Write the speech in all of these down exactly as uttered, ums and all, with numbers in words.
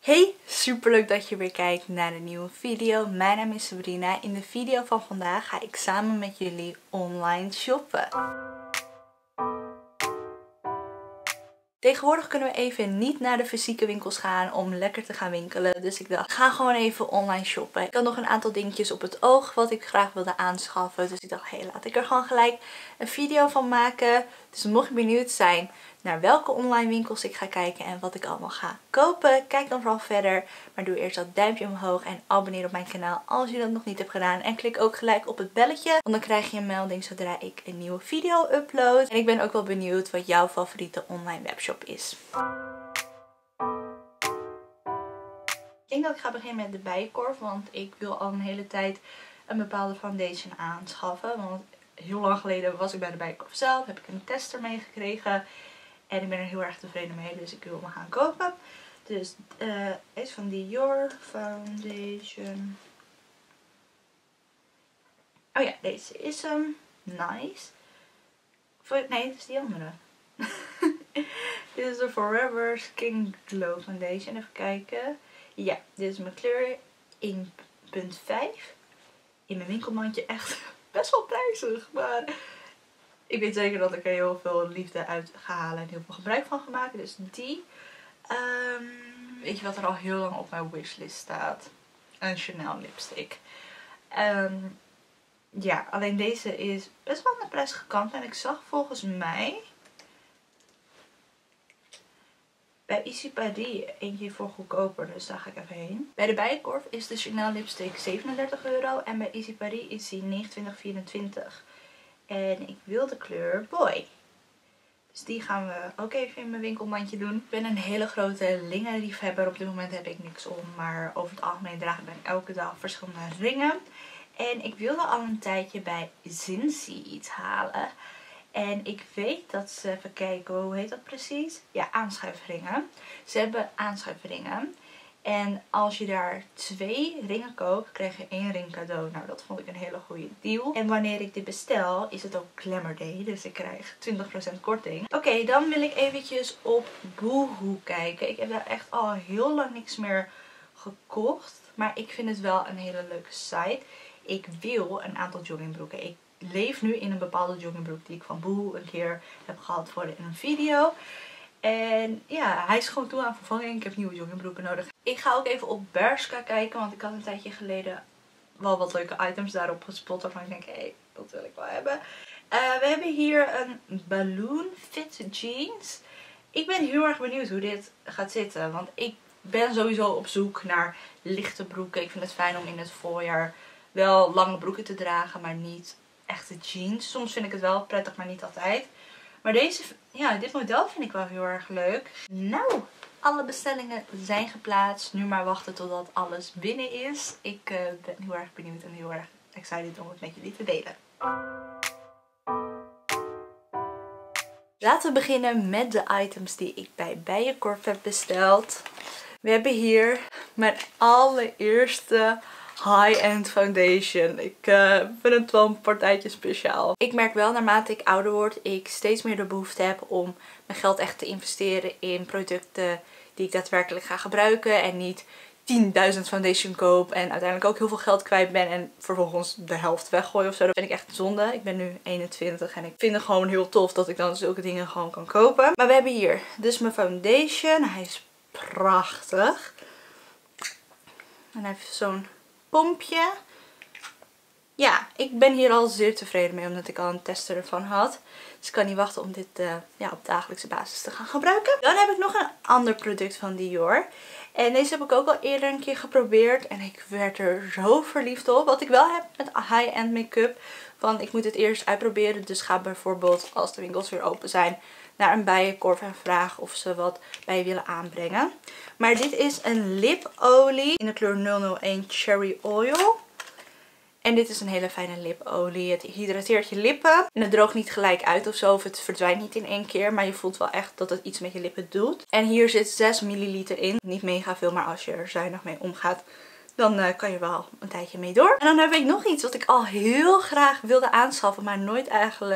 Hey, superleuk dat je weer kijkt naar een nieuwe video. Mijn naam is Sabrina. In de video van vandaag ga ik samen met jullie online shoppen. Tegenwoordig kunnen we even niet naar de fysieke winkels gaan om lekker te gaan winkelen. Dus ik dacht, ga gewoon even online shoppen. Ik had nog een aantal dingetjes op het oog wat ik graag wilde aanschaffen. Dus ik dacht, hé, hey, laat ik er gewoon gelijk een video van maken. Dus mocht je benieuwd zijn naar welke online winkels ik ga kijken en wat ik allemaal ga kopen, kijk dan vooral verder. Maar doe eerst dat duimpje omhoog en abonneer op mijn kanaal als je dat nog niet hebt gedaan. En klik ook gelijk op het belletje, want dan krijg je een melding zodra ik een nieuwe video upload. En ik ben ook wel benieuwd wat jouw favoriete online webshop is. Ik denk dat ik ga beginnen met de Bijenkorf, want ik wil al een hele tijd een bepaalde foundation aanschaffen. Want heel lang geleden was ik bij de Bijenkorf zelf, heb ik een tester meegekregen. En ik ben er heel erg tevreden mee, dus ik wil hem gaan kopen. Dus uh, is van Dior Foundation. Oh ja, deze is hem. Nice. Nee, het is die andere. Dit is de Forever Skin Glow Foundation. Even kijken. Ja, dit is mijn kleur één punt vijf. In mijn winkelmandje echt best wel prijzig. Maar ik weet zeker dat ik er heel veel liefde uit ga halen en heel veel gebruik van ga maken. Dus die. Um, weet je wat er al heel lang op mijn wishlist staat? Een Chanel lipstick. Um, ja, alleen deze is best wel aan de prijs gekant. En ik zag volgens mij bij Easy Paris eentje voor goedkoper, dus daar ga ik even heen. Bij de Bijenkorf is de Chanel lipstick zevenendertig euro en bij Easy Paris is die negenentwintig vierentwintig. En ik wil de kleur Boy. Dus die gaan we ook even in mijn winkelmandje doen. Ik ben een hele grote ringenliefhebber. Op dit moment heb ik niks om, maar over het algemeen draag ik ben elke dag verschillende ringen. En ik wilde al een tijdje bij Zinzi iets halen. En ik weet dat ze, even kijken, hoe heet dat precies? Ja, aanschuifringen. Ze hebben aanschuifringen. En als je daar twee ringen koopt, krijg je één ring cadeau. Nou, dat vond ik een hele goede deal. En wanneer ik dit bestel, is het ook Glamour Day. Dus ik krijg twintig procent korting. Oké, okay, dan wil ik eventjes op Boohoo kijken. Ik heb daar echt al heel lang niks meer gekocht. Maar ik vind het wel een hele leuke site. Ik wil een aantal joggingbroeken. Ik leef nu in een bepaalde joggingbroek die ik van Boohoo een keer heb gehad voor in een video. En ja, hij is gewoon toe aan vervanging. Ik heb nieuwe joggingbroeken nodig. Ik ga ook even op Bershka kijken. Want ik had een tijdje geleden wel wat leuke items daarop gespot. Waarvan ik denk, hé, hey, dat wil ik wel hebben. Uh, we hebben hier een Balloon Fit Jeans. Ik ben heel erg benieuwd hoe dit gaat zitten. Want ik ben sowieso op zoek naar lichte broeken. Ik vind het fijn om in het voorjaar wel lange broeken te dragen. Maar niet echte jeans. Soms vind ik het wel prettig, maar niet altijd. Maar deze, ja, dit model vind ik wel heel erg leuk. Nou, alle bestellingen zijn geplaatst. Nu maar wachten totdat alles binnen is. Ik uh, ben heel erg benieuwd en heel erg excited om het met jullie te delen. Laten we beginnen met de items die ik bij Bijenkorf heb besteld. We hebben hier mijn allereerste high-end foundation. Ik uh, vind het wel een partijtje speciaal. Ik merk wel naarmate ik ouder word, ik steeds meer de behoefte heb om mijn geld echt te investeren in producten die ik daadwerkelijk ga gebruiken. En niet tienduizend foundation koop en uiteindelijk ook heel veel geld kwijt ben en vervolgens de helft weggooi of zo. Dat vind ik echt zonde. Ik ben nu eenentwintig en ik vind het gewoon heel tof dat ik dan zulke dingen gewoon kan kopen. Maar we hebben hier dus mijn foundation. Hij is prachtig. En hij heeft zo'n pompje. Ja, ik ben hier al zeer tevreden mee omdat ik al een tester ervan had. Dus ik kan niet wachten om dit uh, ja, op dagelijkse basis te gaan gebruiken. Dan heb ik nog een ander product van Dior. En deze heb ik ook al eerder een keer geprobeerd. En ik werd er zo verliefd op. Wat ik wel heb met high-end make-up. Want ik moet het eerst uitproberen. Dus ga bijvoorbeeld als de winkels weer open zijn naar een Bijenkorf en vraag of ze wat bij je willen aanbrengen. Maar dit is een lipolie in de kleur nul nul één Cherry Oil. En dit is een hele fijne lipolie. Het hydrateert je lippen. En het droogt niet gelijk uit of zo. Of het verdwijnt niet in één keer. Maar je voelt wel echt dat het iets met je lippen doet. En hier zit zes milliliter in. Niet mega veel, maar als je er zuinig mee omgaat, dan uh, kan je wel een tijdje mee door. En dan heb ik nog iets wat ik al heel graag wilde aanschaffen, maar nooit eigenlijk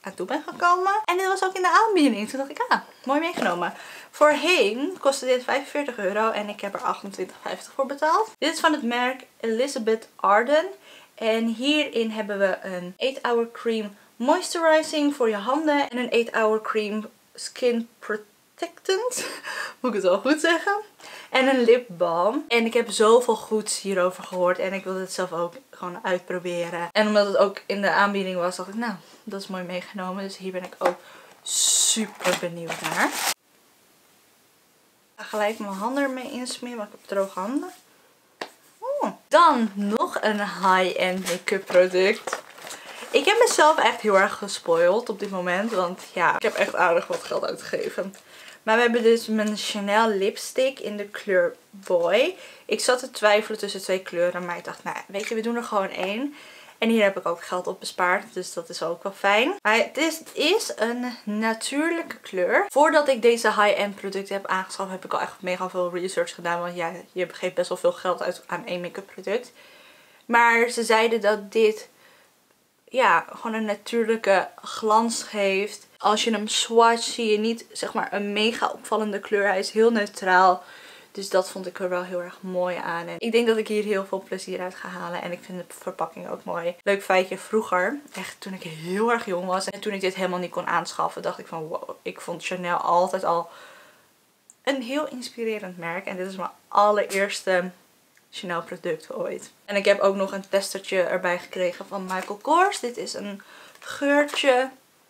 aan toe ben gekomen. En dit was ook in de aanbieding. Toen dacht ik, ah, mooi meegenomen. Voorheen kostte dit vijfenveertig euro en ik heb er achtentwintig vijftig voor betaald. Dit is van het merk Elizabeth Arden. En hierin hebben we een eight hour cream moisturizing voor je handen. En een eight hour cream skin protectant. Moet ik het wel goed zeggen. En een lipbalm. En ik heb zoveel goeds hierover gehoord. En ik wilde het zelf ook gewoon uitproberen. En omdat het ook in de aanbieding was, dacht ik, nou, dat is mooi meegenomen. Dus hier ben ik ook super benieuwd naar. Ik ga gelijk mijn handen ermee insmeren, want ik heb droge handen. Oh. Dan nog een high-end make-up product. Ik heb mezelf echt heel erg gespoild op dit moment. Want ja, ik heb echt aardig wat geld uitgegeven. Maar we hebben dus mijn Chanel lipstick in de kleur Boy. Ik zat te twijfelen tussen twee kleuren. Maar ik dacht, nou weet je, we doen er gewoon één. En hier heb ik ook geld op bespaard. Dus dat is ook wel fijn. Maar het is, het is een natuurlijke kleur. Voordat ik deze high-end producten heb aangeschaft, heb ik al echt mega veel research gedaan. Want ja, je geeft best wel veel geld uit aan één make-up product. Maar ze zeiden dat dit ja, gewoon een natuurlijke glans geeft. Als je hem swatcht zie je niet zeg maar een mega opvallende kleur. Hij is heel neutraal. Dus dat vond ik er wel heel erg mooi aan. En ik denk dat ik hier heel veel plezier uit ga halen. En ik vind de verpakking ook mooi. Leuk feitje, vroeger, echt toen ik heel erg jong was. En toen ik dit helemaal niet kon aanschaffen, dacht ik van wow. Ik vond Chanel altijd al een heel inspirerend merk. En dit is mijn allereerste Chanel product ooit. En ik heb ook nog een testertje erbij gekregen van Michael Kors. Dit is een geurtje.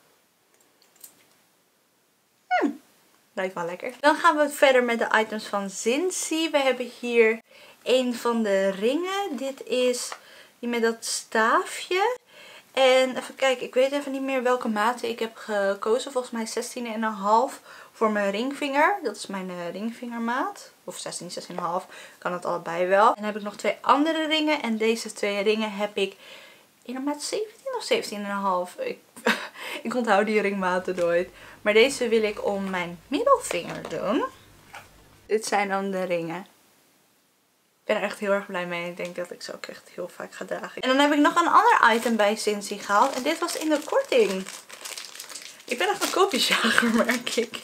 Hmm. Lijkt wel lekker. Dan gaan we verder met de items van Zinzi. We hebben hier een van de ringen. Dit is die met dat staafje. En even kijken, ik weet even niet meer welke maat ik heb gekozen. Volgens mij zestien komma vijf voor mijn ringvinger. Dat is mijn uh, ringvingermaat. Of zestien, zestien komma vijf. Kan het allebei wel. En dan heb ik nog twee andere ringen. En deze twee ringen heb ik in een maat zeventien of zeventien komma vijf. Ik, ik onthoud die ringmaten nooit. Maar deze wil ik om mijn middelvinger doen. Dit zijn dan de ringen. Ik ben er echt heel erg blij mee. Ik denk dat ik ze ook echt heel vaak ga dragen. En dan heb ik nog een ander item bij Zinzi gehaald. En dit was in de korting. Ik ben echt een koopjesjager, merk ik.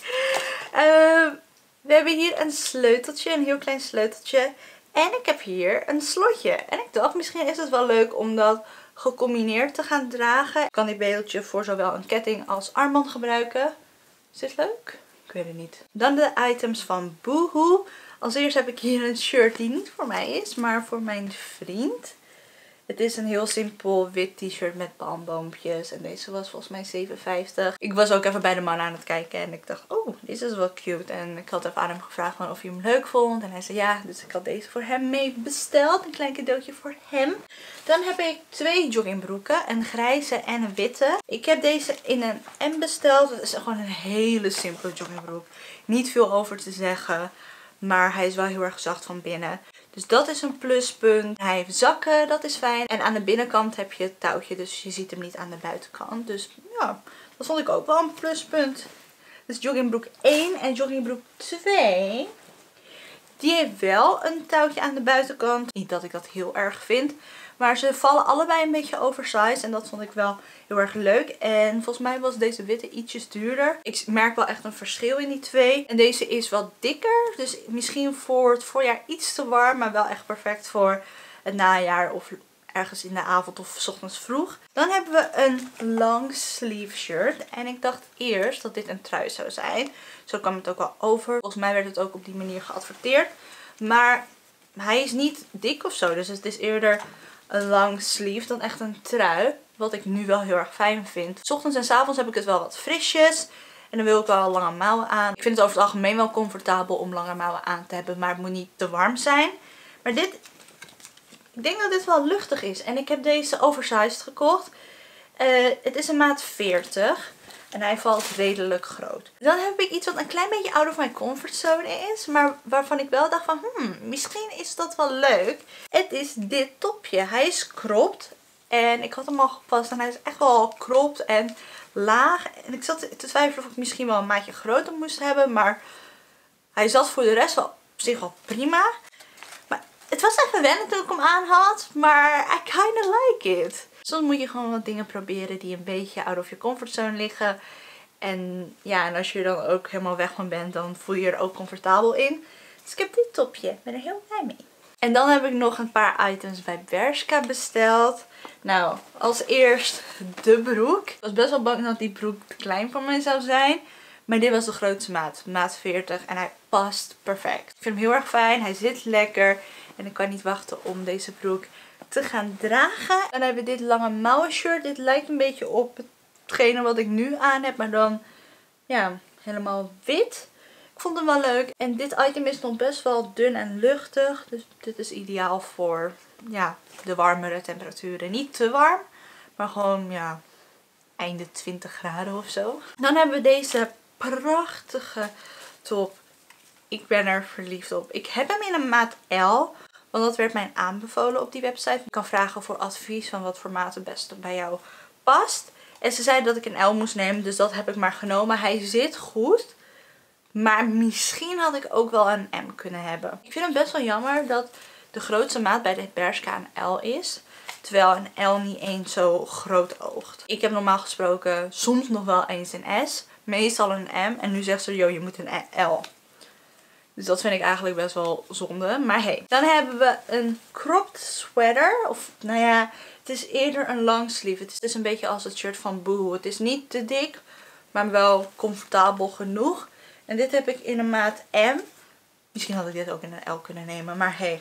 Uh, we hebben hier een sleuteltje. Een heel klein sleuteltje. En ik heb hier een slotje. En ik dacht, misschien is het wel leuk om dat gecombineerd te gaan dragen. Ik kan dit beeldje voor zowel een ketting als armband gebruiken. Is dit leuk? Ik weet het niet. Dan de items van Boohoo. Als eerst heb ik hier een shirt die niet voor mij is, maar voor mijn vriend. Het is een heel simpel wit t-shirt met palmboompjes. En deze was volgens mij zeven vijftig. Ik was ook even bij de man aan het kijken. En ik dacht, oh, deze is wel cute. En ik had even aan hem gevraagd van of hij hem leuk vond. En hij zei ja. Dus ik had deze voor hem mee besteld. Een klein cadeautje voor hem. Dan heb ik twee joggingbroeken. Een grijze en een witte. Ik heb deze in een M besteld. Het is gewoon een hele simpele joggingbroek. Niet veel over te zeggen. Maar hij is wel heel erg zacht van binnen. Dus dat is een pluspunt. Hij heeft zakken, dat is fijn. En aan de binnenkant heb je het touwtje. Dus je ziet hem niet aan de buitenkant. Dus ja, dat vond ik ook wel een pluspunt. Dus joggingbroek één en joggingbroek twee. Die heeft wel een touwtje aan de buitenkant. Niet dat ik dat heel erg vind. Maar ze vallen allebei een beetje oversized. En dat vond ik wel heel erg leuk. En volgens mij was deze witte ietsjes duurder. Ik merk wel echt een verschil in die twee. En deze is wat dikker. Dus misschien voor het voorjaar iets te warm. Maar wel echt perfect voor het najaar of ergens in de avond of 's ochtends vroeg. Dan hebben we een long sleeve shirt. En ik dacht eerst dat dit een trui zou zijn. Zo kwam het ook wel over. Volgens mij werd het ook op die manier geadverteerd. Maar hij is niet dik of zo. Dus het is eerder een long sleeve dan echt een trui. Wat ik nu wel heel erg fijn vind. 's Ochtends en 's avonds heb ik het wel wat frisjes. En dan wil ik wel lange mouwen aan. Ik vind het over het algemeen wel comfortabel om lange mouwen aan te hebben. Maar het moet niet te warm zijn. Maar dit, ik denk dat dit wel luchtig is. En ik heb deze oversized gekocht. Uh, het is een maat veertig. En hij valt redelijk groot. Dan heb ik iets wat een klein beetje out of my comfort zone is. Maar waarvan ik wel dacht van, hmm, misschien is dat wel leuk. Het is dit topje. Hij is cropped. En ik had hem al gepast. En hij is echt wel cropped en laag. En ik zat te twijfelen of ik misschien wel een maatje groter moest hebben. Maar hij zat voor de rest wel op zich wel prima. Maar het was even wennen toen ik hem aan had. Maar I kinda like it. Soms moet je gewoon wat dingen proberen die een beetje out of your comfortzone liggen. En ja, en als je er dan ook helemaal weg van bent, dan voel je je er ook comfortabel in. Dus ik heb dit topje. Ik ben er heel blij mee. En dan heb ik nog een paar items bij Bershka besteld. Nou, als eerst de broek. Ik was best wel bang dat die broek te klein voor mij zou zijn. Maar dit was de grootste maat. Maat veertig. En hij past perfect. Ik vind hem heel erg fijn. Hij zit lekker. En ik kan niet wachten om deze broek te gaan dragen. Dan hebben we dit lange mouwen shirt. Dit lijkt een beetje op hetgene wat ik nu aan heb. Maar dan ja, helemaal wit. Ik vond hem wel leuk. En dit item is nog best wel dun en luchtig. Dus dit is ideaal voor ja, de warmere temperaturen. Niet te warm. Maar gewoon ja, einde twintig graden of zo. Dan hebben we deze prachtige top. Ik ben er verliefd op. Ik heb hem in een maat L. Want dat werd mij aanbevolen op die website. Je kan vragen voor advies van wat voor maat het beste bij jou past. En ze zeiden dat ik een L moest nemen. Dus dat heb ik maar genomen. Hij zit goed. Maar misschien had ik ook wel een M kunnen hebben. Ik vind het best wel jammer dat de grootste maat bij de Bershka een L is. Terwijl een L niet eens zo groot oogt. Ik heb normaal gesproken soms nog wel eens een S. Meestal een M. En nu zegt ze, joh, je moet een L. Dus dat vind ik eigenlijk best wel zonde. Maar hey. Dan hebben we een cropped sweater. Of nou ja, het is eerder een long sleeve. Het is dus een beetje als het shirt van Boohoo. Het is niet te dik, maar wel comfortabel genoeg. En dit heb ik in een maat M. Misschien had ik dit ook in een L kunnen nemen. Maar hey.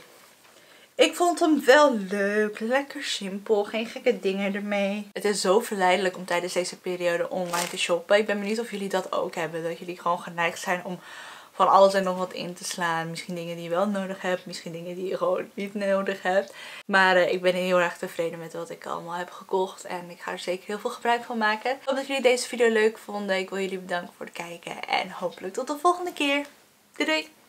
Ik vond hem wel leuk. Lekker simpel. Geen gekke dingen ermee. Het is zo verleidelijk om tijdens deze periode online te shoppen. Ik ben benieuwd of jullie dat ook hebben. Dat jullie gewoon geneigd zijn om van alles en nog wat in te slaan. Misschien dingen die je wel nodig hebt. Misschien dingen die je gewoon niet nodig hebt. Maar uh, ik ben heel erg tevreden met wat ik allemaal heb gekocht. En ik ga er zeker heel veel gebruik van maken. Ik hoop dat jullie deze video leuk vonden. Ik wil jullie bedanken voor het kijken. En hopelijk tot de volgende keer. Doei doei!